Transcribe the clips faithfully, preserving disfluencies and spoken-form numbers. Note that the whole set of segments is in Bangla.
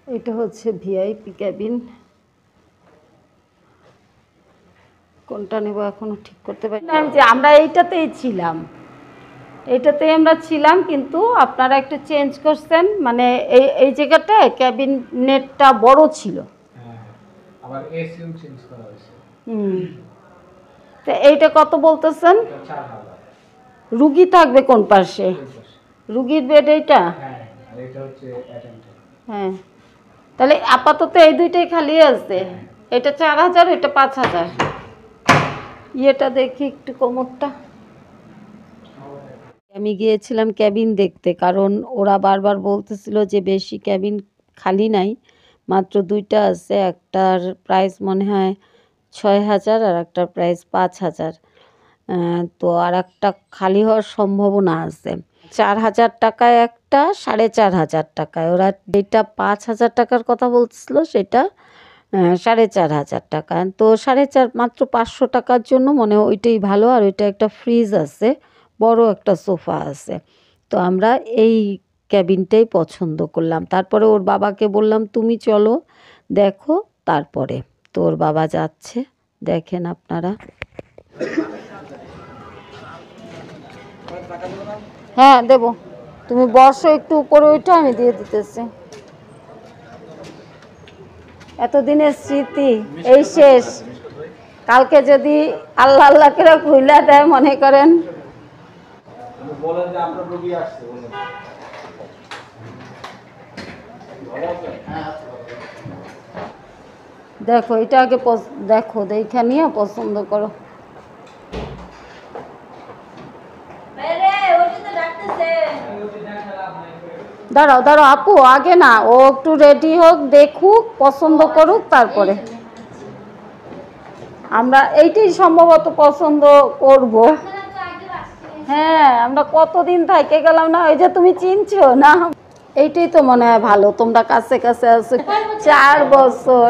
এটা হচ্ছে ভিআইপি ক্যাবিন। কোনটা নেব এখনো ঠিক করতে পারি না। যে আমরা এইটাতেই ছিলাম, এইটাতেই আমরা ছিলাম, কিন্তু আপনারা একটু চেঞ্জ করছেন। মানে এই এই জায়গাটায় ক্যাবিন নেটটা বড় ছিল। আবার এসিও চেঞ্জ করা হয়েছে। হুম, তো এইটা কত বলতেছেন? চার হাজার। রুগী থাকবে কোন পাশে? রুগীর বেড এইটা? হ্যাঁ, আর এটা হচ্ছে অ্যাটেন্ডেন্ট। হ্যাঁ, তাহলে আপাতত এই দুইটাই খালি আছে। এটা চার হাজার, এটা পাঁচ হাজার। ইয়েটা দেখি একটু কোমরটা। আমি গিয়েছিলাম ক্যাবিন দেখতে, কারণ ওরা বারবার বলতেছিল যে বেশি ক্যাবিন খালি নাই, মাত্র দুইটা আছে। একটার প্রাইস মনে হয় ছয় হাজার আর একটার প্রাইস পাঁচ হাজার। তো আর একটা খালি হওয়ার সম্ভাবনা আছে। চার হাজার টাকায় একটা, সাড়ে চার হাজার টাকায়। ওরা যেটা পাঁচ হাজার টাকার কথা বলছিল সেটা সাড়ে চার হাজার টাকা। তো সাড়ে চার, মাত্র পাঁচশো টাকার জন্য মনে হয় ওইটাই ভালো। আর ওইটা একটা ফ্রিজ আছে, বড় একটা সোফা আছে। তো আমরা এই ক্যাবিনটাই পছন্দ করলাম। তারপরে ওর বাবাকে বললাম তুমি চলো দেখো, তারপরে তো ওর বাবা যাচ্ছে, দেখেন আপনারা। হ্যাঁ দেব, তুমি বসো একটু উপরে, ওইটা আমি দিয়ে দিতেছি। এতদিনের স্মৃতি এই শেষ। কালকে যদি আল্লাহ আল্লাহ করে খুইলা দেয়, মনে করেন। দেখো এটা আগে দেখো, দেখা নিয়ে পছন্দ করো। দাঁড়াও দাঁড়াও আপু, আগে না, ও একটু রেডি হোক, দেখুক, পছন্দ করুক, তারপরে আমরা এইটাই সম্ভবত পছন্দ করব। হ্যাঁ, আমরা কতদিন থেকে গেলাম না, ওই যে তুমি চিনছো না, এইটাই তো মনে হয় ভালো। তোমরা কাছে কাছে আছো চার বছর।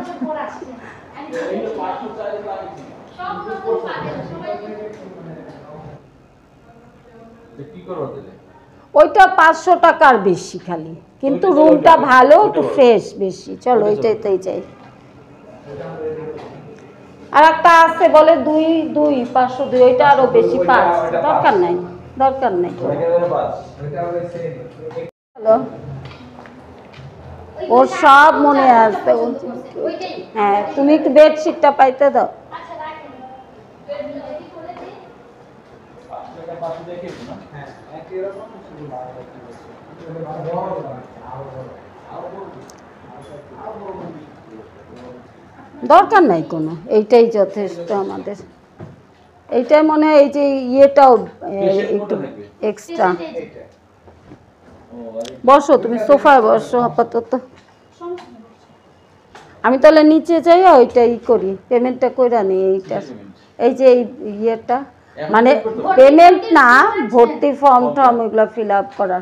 ওইটা পাঁচশো টাকার বেশি খালি, কিন্তু রুমটা ভালো, একটু ফ্রেশ বেশি। চলো ওইটাইতেই চাই। আর একটা আছে বলে দুই দুই পাঁচশো দুই, ওইটা আরো বেশি। পাঁচ দরকার নাই, দরকার নাই। হ্যালো, ওর সব মনে আসবে। হ্যাঁ, তুমি একটু বেডশিটটা পাইতে দাও। দরকার নাই কোনো, এইটাই যথেষ্ট আমাদের। এইটাই মনে হয়। এই যে ইয়েটাও একটু এক্সট্রা। বসো তুমি সোফায় বসো আপাতত। আমি তাহলে নিচে যাই, ওইটাই করি, পেমেন্টটা কইরা নিই। এইটা এই যে ইয়েটা, মানে পেমেন্ট না, ভর্তি ফর্ম টর্ম এগুলো ফিল আপ করার।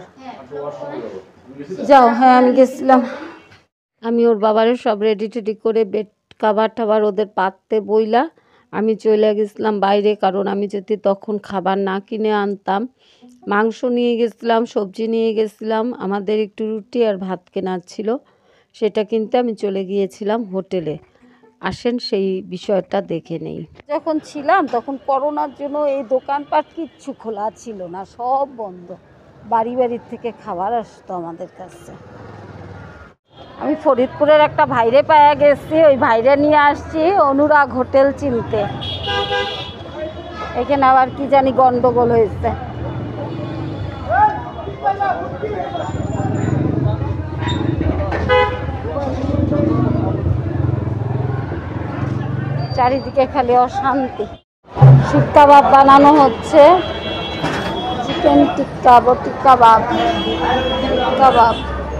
যাও। হ্যাঁ, আমি গেছিলাম। আমি ওর বাবারে সব রেডি টেডি করে বেড কাভার টাভার ওদের পাততে বইলা আমি চলে গেছিলাম বাইরে। কারণ আমি যদি তখন খাবার না কিনে আনতাম, মাংস নিয়ে গেছিলাম, সবজি নিয়ে গেছিলাম, আমাদের একটু রুটি আর ভাত কেনার ছিল, সেটা কিনতে আমি চলে গিয়েছিলাম হোটেলে। আসেন সেই বিষয়টা দেখে নেই। যখন ছিলাম তখন করোনার জন্য এই দোকানপাট কিচ্ছু খোলা ছিল না, সব বন্ধ। বাড়ি বাড়ির থেকে খাবার আসতো আমাদের কাছে। আমি ফরিদপুরের একটা ভাইরে পায়া গেছি, ওই ভাইরে নিয়ে আসছি অনুরাগ হোটেল চিনতে। এখানে আবার কি জানি গন্ডগোল হয়েছে। চারিদিকে খালি অশান্তি। শিক কাবাব বানানো হচ্ছে, চিকেন টিক্কা, বটি কাবাব, কাবাব।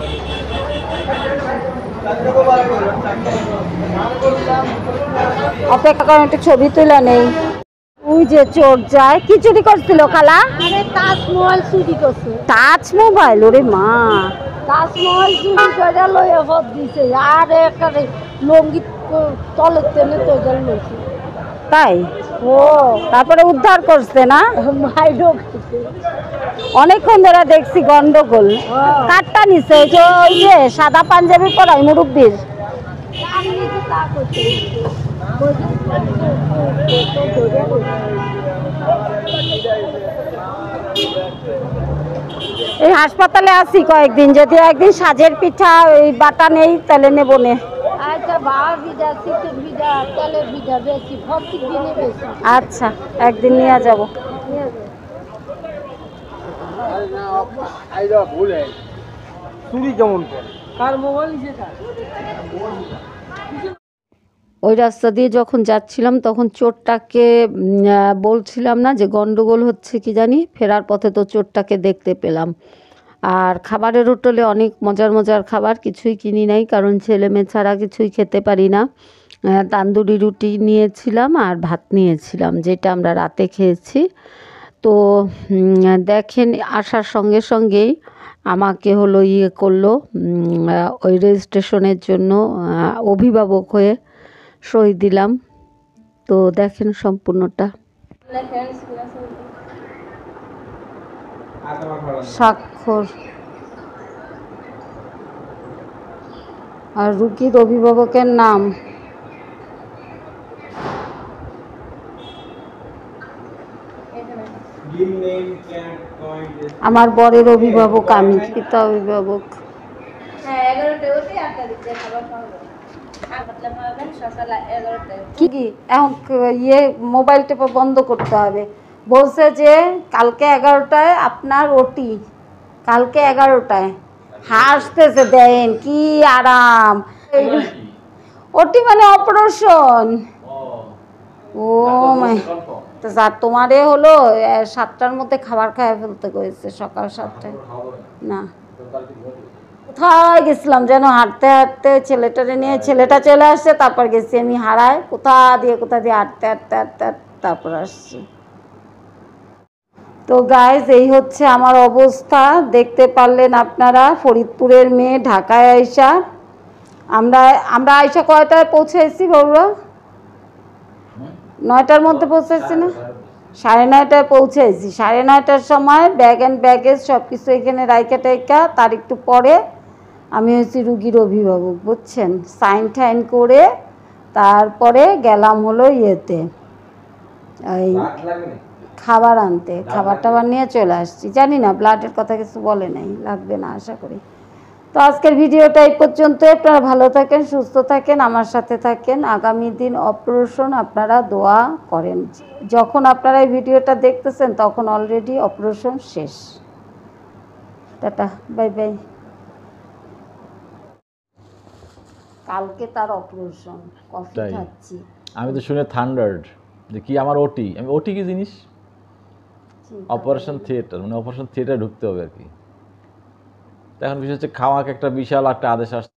অপেক্ষা করেন, একটু ছবি তুলে নেই। ওই যে চোর যায়, কি চুরি করছিল খালা? তাজমহল চুরি করছে। তাজমহল? ওরে মা, তাজমহল চুরি করে লইয়া ভোট দিছে। আর একটা লঙ্গি তলে তেলে তো গেল। তাই ও তারপরে উদ্ধার করছে না অনেকক্ষণ ধরে দেখছি গন্ডগোল কাঠটা নিছে ওই যে ওই যে সাদা পাঞ্জাবি পরা মুরব্বীর এই হাসপাতালে আছি কয়েকদিন যদি একদিন সাজের পিঠা ওই বাটা নেই তাহলে নেবো নে আচ্ছা একদিন নিয়ে যাব ওই রাস্তা দিয়ে যখন যাচ্ছিলাম তখন চোরটাকে উম, আহ, বলছিলাম না যে গন্ডগোল হচ্ছে কি জানি ফেরার পথে তো চোরটাকে দেখতে পেলাম আর খাবারের হোটেলে অনেক মজার মজার খাবার কিছুই কিনি নাই কারণ ছেলে মেয়ে ছাড়া কিছুই খেতে পারি না আহ, তান্দুরি রুটি নিয়েছিলাম আর ভাত নিয়েছিলাম যেটা আমরা রাতে খেয়েছি তো উম, দেখেন আসার সঙ্গে সঙ্গেই আমাকে হলো ইয়ে করলো উম, আহ, ওই রেজিস্ট্রেশনের জন্য আহ, অভিভাবক হয়ে সই দিলাম তো দেখেন সম্পূর্ণটা স্বাক্ষর আর রুগীর অভিভাবকের নাম আমার বরের অভিভাবক আমি পিতা অভিভাবক কি কি এখন ক- ইয়ে মোবাইল টেপা বন্ধ করতে হবে বলছে যে কালকে এগারোটায় আপনার ওটি কালকে এগারোটায় হাসতেছে দেন কি আরাম ওটি মানে অপারেশন ও মাই তো যা তোমারে হলো আহ, সাতটার মধ্যে খাবার খাইয়ে ফেলতে করেছে সকাল সাতটায় না কোথায় গেছিলাম যেন হাঁটতে হাঁটতে ছেলেটারে নিয়ে ছেলেটা চলে আসছে তারপর গেছি আমি হারায় কোথা দিয়ে কোথা দিয়ে হাঁটতে হাঁটতে হাঁটতে হাঁটতে তারপর আসছি তো গাইজ এই হচ্ছে আমার অবস্থা দেখতে পারলেন আপনারা ফরিদপুরের মেয়ে ঢাকায় আইসা আমরা আমরা আইসা কয়টায় পৌঁছেছি বাবুরা নয়টার মধ্যে পৌঁছেছি না সাড়ে নয়টায় পৌঁছেছি সাড়ে নয়টার সময় ব্যাগ অ্যান্ড ব্যাগেজ সব কিছু এখানে রাইকা টাইকা তার একটু পরে আমি হচ্ছি রুগীর অভিভাবক বুঝছেন সাইন টাইন করে তারপরে গেলাম হলো ইয়েতে ওই খাবার আনতে খাবার টাবার নিয়ে চলে আসছি জানি না ব্লাডের কথা কিছু বলে নাই লাগবে না আশা করি তো আজকের ভিডিওটা এই পর্যন্ত আপনারা ভালো থাকেন সুস্থ থাকেন আমার সাথে থাকেন আগামী দিন অপারেশন আপনারা দোয়া করেন যখন আপনারা এই ভিডিওটা দেখতেছেন তখন অলরেডি অপারেশন শেষ টাটা বাই বাই কালকে তার অপারেশন কফি তাই? খাচ্ছি আমি তো শুনে থান্ডার্ড যে কি আমার ওটি আমি ওটি কি জিনিস চিন্তা অপারেশন থিয়েটার মানে অপারেশন থিয়েটারে ঢুকতে হবে আর কি তো এখন বিশেষ হচ্ছে খাওয়াকে একটা বিশাল একটা আদেশ আসছে